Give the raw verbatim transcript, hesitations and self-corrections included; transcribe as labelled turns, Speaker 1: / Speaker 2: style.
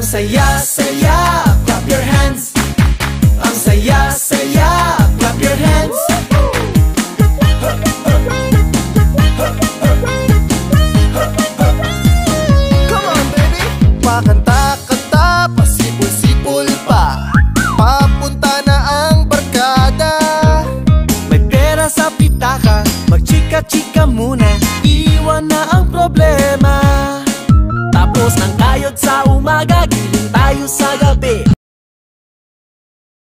Speaker 1: saya-saya, clap your hands. Ang saya-saya, clap your hands.
Speaker 2: Come on baby! Pakanta-kanta, pasipul-sipul pa, papunta na ang barkada.
Speaker 1: May pera sa pitaka, magchika-chika muna, iwan na ang problema. Tapos ng kayod sa umaga, giling tayo sa gabi.